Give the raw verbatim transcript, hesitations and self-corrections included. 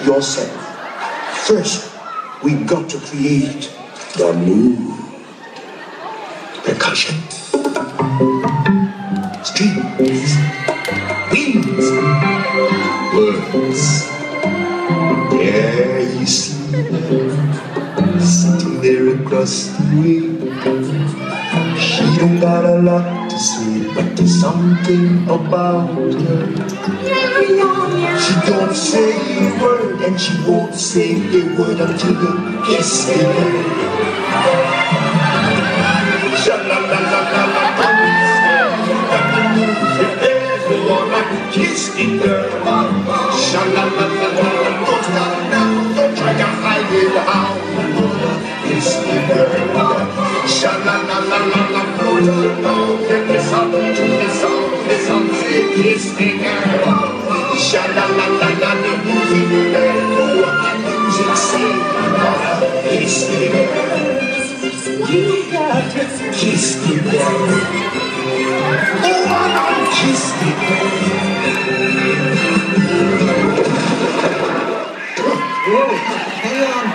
yourself. First, we got to create the mood. Percussion, strings, winds, words. There you see her, sitting there across the way. She don't got a lot to say, but there's something about her. She don't say a word, and she won't say a word until you kiss her. Kiss the girl, sha-la-la-la-la-la, don't stop now, don't try to hide it out. Kiss the girl, sha-la-la-la-la-la, don't you know, get this up to this song, this song say kiss the girl, sha-la-la-la-la-la, music girl, what can music say? Kiss the girl, you got to kiss the girl. Oh, I kiss the girl. Whoa, hang on.